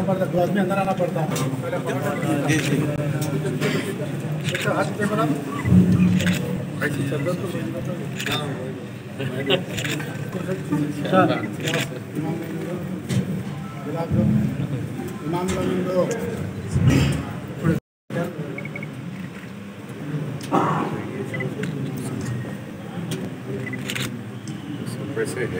पड़ता है, 2 आदमी अंदर आना पड़ता है। जी जी हाथ पे बना ऐसी चद्दर तो इमाम वैसे है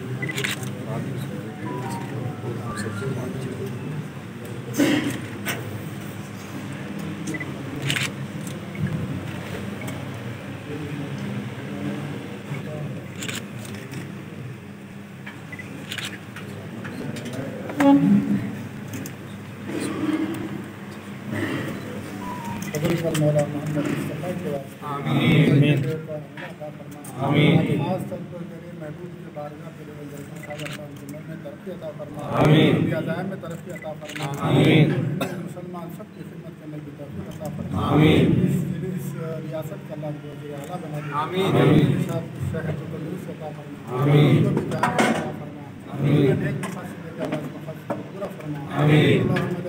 मौला मोहम्मद मुस्तफा के आमीन आमीन आज तक तो तेरे महबूब के बारगाह तेरे वजह सागर में तरक्की अता फरमा, आमीन अज़ाइम में तरक्की अता फरमा, आमीन मुसलमान सब की खिदमत करने की तौफीक अता फरमा, आमीन इस रियासत का अल्लाह को आला बना दे, आमीन शहर को तंदुरुस्त अता फरमा, आमीन अता फरमा, आमीन नेक मकासद पूरा फरमा, आमीन।